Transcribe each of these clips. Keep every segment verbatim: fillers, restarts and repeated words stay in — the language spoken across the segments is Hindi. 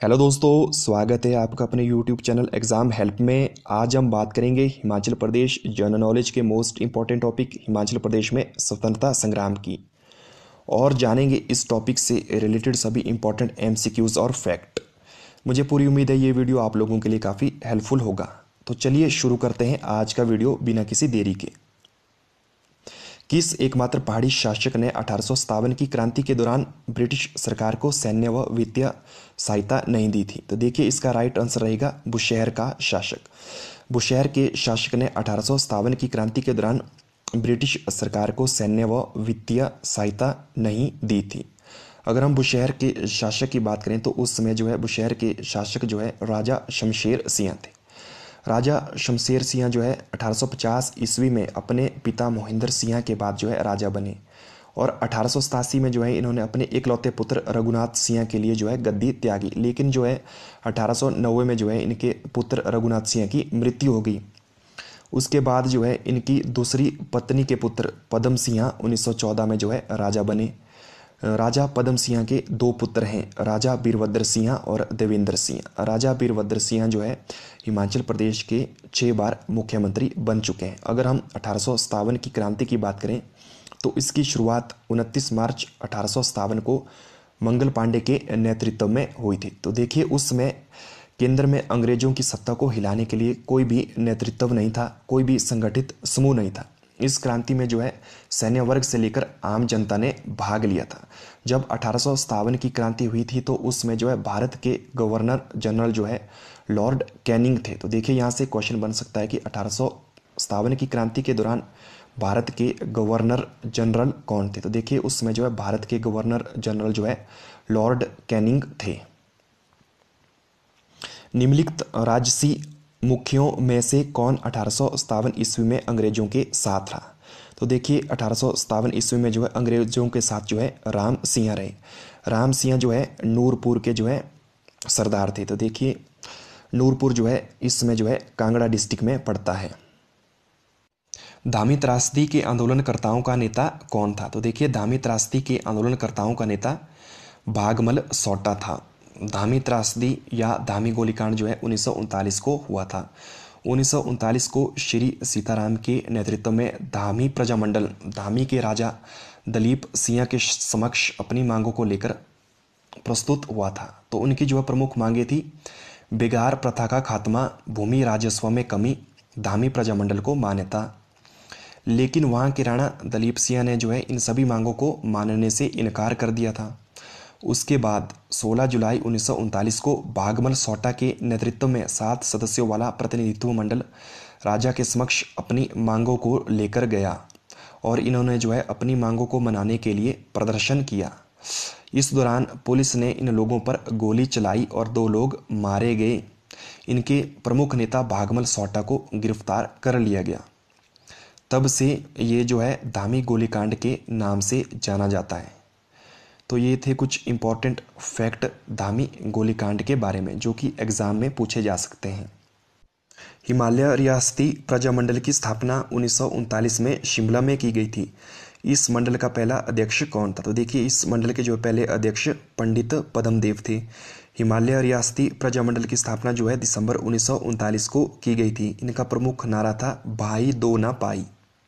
हेलो दोस्तों, स्वागत है आपका अपने यूट्यूब चैनल एग्ज़ाम हेल्प में। आज हम बात करेंगे हिमाचल प्रदेश जनरल नॉलेज के most important topic Himachal Pradesh में स्वतंत्रता संग्राम की, और जानेंगे इस टॉपिक से रिलेटेड सभी इम्पॉर्टेंट एमसीक्यूज़ और फैक्ट। मुझे पूरी उम्मीद है ये वीडियो आप लोगों के लिए काफ़ी हेल्पफुल होगा। तो चलिए शुरू करते हैं आज का वीडियो बिना किसी देरी के। किस एकमात्र पहाड़ी शासक ने अठारह सौ सत्तावन की क्रांति के दौरान ब्रिटिश सरकार को सैन्य व वित्तीय सहायता नहीं दी थी? तो देखिए, इसका राइट आंसर रहेगा बुशहर का शासक। बुशहर के शासक ने अठारह सौ सत्तावन की क्रांति के दौरान ब्रिटिश सरकार को सैन्य व वित्तीय सहायता नहीं दी थी। अगर हम बुशहर के शासक की बात करें तो उस समय जो है बुशहर के शासक जो है राजा शमशेर सिंह थे। राजा शमशेर सिंह जो है अठारह सौ पचास ईस्वी में अपने पिता मोहिंदर सिंह के बाद जो है राजा बने, और अठारह सौ सतासी में जो है इन्होंने अपने इकलौते पुत्र रघुनाथ सिंह के लिए जो है गद्दी त्यागी। लेकिन जो है अठारह सौ नब्बे में जो है इनके पुत्र रघुनाथ सिंह की मृत्यु हो गई। उसके बाद जो है इनकी दूसरी पत्नी के पुत्र पद्म सिंह उन्नीस सौ चौदह में जो है राजा बने। राजा पद्म सिंह के दो पुत्र हैं, राजा वीरभद्र सिंह और देवेंद्र सिंह। राजा वीरभद्र सिंह जो है हिमाचल प्रदेश के छः बार मुख्यमंत्री बन चुके हैं। अगर हम अठारह सौ सत्तावन की क्रांति की बात करें तो इसकी शुरुआत उनतीस मार्च अठारह सौ सत्तावन को मंगल पांडे के नेतृत्व में हुई थी। तो देखिए, उस समय केंद्र में अंग्रेजों की सत्ता को हिलाने के लिए कोई भी नेतृत्व नहीं था, कोई भी संगठित समूह नहीं था। इस क्रांति में जो है सैन्य वर्ग से लेकर आम जनता ने भाग लिया था। जब अठारह सौ सत्तावन की क्रांति हुई थी तो उसमें जो है भारत के गवर्नर जनरल जो है लॉर्ड कैनिंग थे। तो देखिए, यहाँ से क्वेश्चन बन सकता है कि अठारह सौ सत्तावन की क्रांति के दौरान भारत के गवर्नर जनरल कौन थे? तो देखिए, उसमें जो है भारत के गवर्नर जनरल जो है लॉर्ड कैनिंग थे। निम्नलिखित राजसी मुखियों में से कौन अठारह सौ सत्तावन ईस्वी में अंग्रेजों के साथ रहा? तो देखिए, अठारह सौ सत्तावन ईस्वी में जो है अंग्रेजों के साथ जो है राम सिंह रहे। राम सिंह जो है नूरपुर के जो है सरदार थे। तो देखिए, नूरपुर जो है इसमें जो है कांगड़ा डिस्ट्रिक्ट में पड़ता है। धामी त्रासदी के आंदोलनकर्ताओं का नेता कौन था? तो देखिए, धामी त्रासदी के आंदोलनकर्ताओं का नेता भागमल सोटा था। धामी त्रासदी या धामी गोलीकांड जो है उन्नीस सौ उनतालीस को हुआ था। उन्नीस सौ उनतालीस को श्री सीताराम के नेतृत्व में धामी प्रजामंडल धामी के राजा दलीप सिंह के समक्ष अपनी मांगों को लेकर प्रस्तुत हुआ था। तो उनकी जो प्रमुख मांगे थी बेगार प्रथा का खात्मा, भूमि राजस्व में कमी, धामी प्रजामंडल को मान्यता। लेकिन वहाँ के राणा दलीप सिंह ने जो है इन सभी मांगों को मानने से इनकार कर दिया था। उसके बाद सोलह जुलाई उन्नीस सौ उनतालीस को भागमल सोटा के नेतृत्व में सात सदस्यों वाला प्रतिनिधित्व मंडल राजा के समक्ष अपनी मांगों को लेकर गया, और इन्होंने जो है अपनी मांगों को मनाने के लिए प्रदर्शन किया। इस दौरान पुलिस ने इन लोगों पर गोली चलाई और दो लोग मारे गए। इनके प्रमुख नेता भागमल सोटा को गिरफ्तार कर लिया गया। तब से ये जो है धामी गोलीकांड के नाम से जाना जाता है। तो ये थे कुछ इम्पॉर्टेंट फैक्ट धामी गोलीकांड के बारे में जो कि एग्ज़ाम में पूछे जा सकते हैं। हिमालय रियासती प्रजामंडल की स्थापना उन्नीस सौ उनतालीस में शिमला में की गई थी। इस मंडल का पहला अध्यक्ष कौन था? तो देखिए, इस मंडल के जो पहले अध्यक्ष पंडित पद्मदेव थे। हिमालय रियासती प्रजामंडल की स्थापना जो है दिसंबर उन्नीस सौ उनतालीस को की गई थी। इनका प्रमुख नारा था भाई दो ना पाई।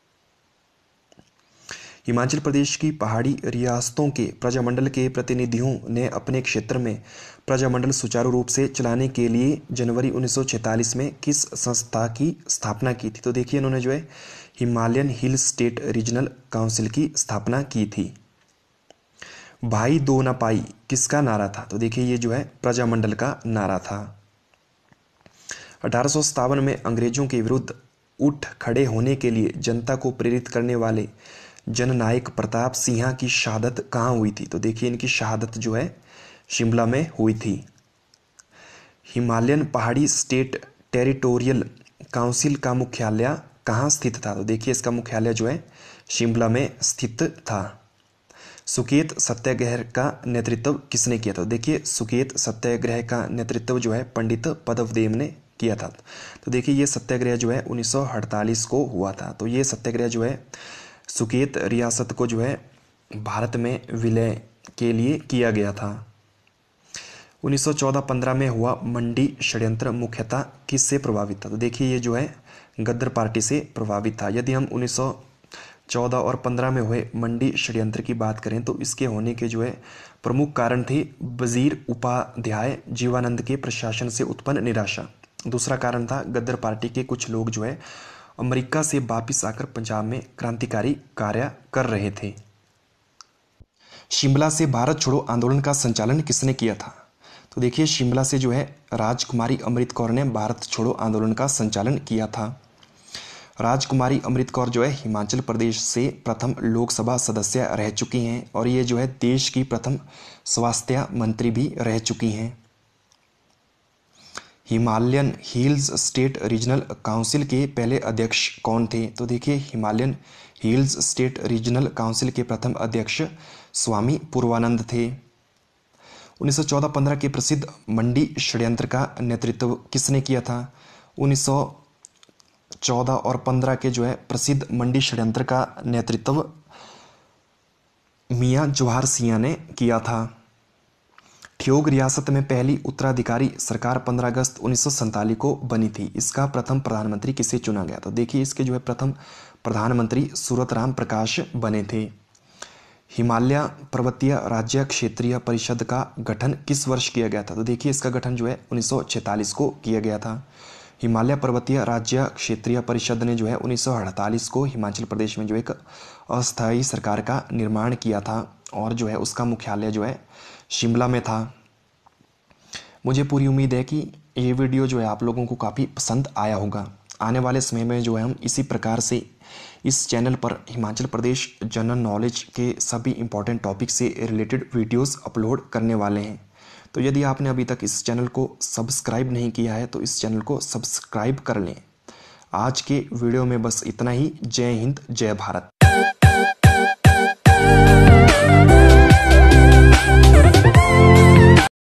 हिमाचल प्रदेश की पहाड़ी रियासतों के प्रजामंडल के प्रतिनिधियों ने अपने क्षेत्र में प्रजामंडल सुचारू रूप से चलाने के लिए जनवरी उन्नीस सौ छियालीस में किस संस्था की स्थापना की थी? तो देखिए, इन्होंने जो है Himalayan hill state regional council की स्थापना की थी। भाई दो ना पाई किसका नारा था? तो देखिए, ये जो है प्रजामंडल का नारा था। अठारह सौ सत्तावन में अंग्रेजों के विरुद्ध उठ खड़े होने के लिए जनता को प्रेरित करने वाले जननायक प्रताप सिंह की शहादत कहाँ हुई थी? तो देखिए, इनकी शहादत जो है शिमला में हुई थी। हिमालयन पहाड़ी स्टेट टेरिटोरियल काउंसिल का मुख्यालय कहाँ स्थित था? तो देखिए, इसका मुख्यालय जो है शिमला में स्थित था। सुकेत सत्याग्रह का नेतृत्व किसने किया था? देखिए, सुकेत सत्याग्रह का नेतृत्व जो है पंडित पद्मदेव ने किया था। तो देखिए, ये सत्याग्रह जो है उन्नीस सौ अड़तालीस को हुआ था। तो ये सत्याग्रह जो है सुकेत रियासत को जो है भारत में विलय के लिए किया गया था। उन्नीस सौ चौदह पंद्रह में हुआ मंडी षड्यंत्र मुख्यतः किससे प्रभावित था? तो देखिए ये जो है गद्दर पार्टी से प्रभावित था। यदि हम उन्नीस सौ चौदह और पंद्रह में हुए मंडी षड्यंत्र की बात करें तो इसके होने के जो है प्रमुख कारण थे वजीर उपाध्याय जीवानंद के प्रशासन से उत्पन्न निराशा। दूसरा कारण था गद्दर पार्टी के कुछ लोग जो है अमेरिका से वापिस आकर पंजाब में क्रांतिकारी कार्य कर रहे थे। शिमला से भारत छोड़ो आंदोलन का संचालन किसने किया था? तो देखिए शिमला से जो है राजकुमारी अमृत कौर ने भारत छोड़ो आंदोलन का संचालन किया था। राजकुमारी अमृत कौर जो है हिमाचल प्रदेश से प्रथम लोकसभा सदस्य रह चुकी हैं और ये जो है देश की प्रथम स्वास्थ्य मंत्री भी रह चुकी हैं। Himalayan hills state regional council के पहले अध्यक्ष कौन थे? तो देखिए Himalayan hills state regional council के प्रथम अध्यक्ष स्वामी पूर्वानंद थे। उन्नीस सौ चौदह पंद्रह के प्रसिद्ध मंडी षड्यंत्र का नेतृत्व किसने किया था? उन्नीस सौ चौदह और पंद्रह के जो है प्रसिद्ध मंडी षड्यंत्र का नेतृत्व मियां जवाहर सिंह ने किया था। ठियोग रियासत में पहली उत्तराधिकारी सरकार पंद्रह अगस्त उन्नीस सौ सैंतालीस को बनी थी। इसका प्रथम प्रधानमंत्री किसे चुना गया? तो देखिए इसके जो है प्रथम प्रधानमंत्री सूरतराम प्रकाश बने थे। हिमालय पर्वतीय राज्य क्षेत्रीय परिषद का गठन किस वर्ष किया गया था? तो देखिए इसका गठन जो है उन्नीस सौ छियालीस को किया गया था। हिमालय पर्वतीय राज्य क्षेत्रीय परिषद ने जो है उन्नीस सौ अड़तालीस को हिमाचल प्रदेश में जो एक अस्थायी सरकार का निर्माण किया था और जो है उसका मुख्यालय जो है शिमला में था। मुझे पूरी उम्मीद है कि ये वीडियो जो है आप लोगों को काफ़ी पसंद आया होगा। आने वाले समय में जो है हम इसी प्रकार से इस चैनल पर हिमाचल प्रदेश जनरल नॉलेज के सभी इंपॉर्टेंट टॉपिक से रिलेटेड वीडियोस अपलोड करने वाले हैं। तो यदि आपने अभी तक इस चैनल को सब्सक्राइब नहीं किया है तो इस चैनल को सब्सक्राइब कर लें। आज के वीडियो में बस इतना ही। जय हिंद, जय भारत।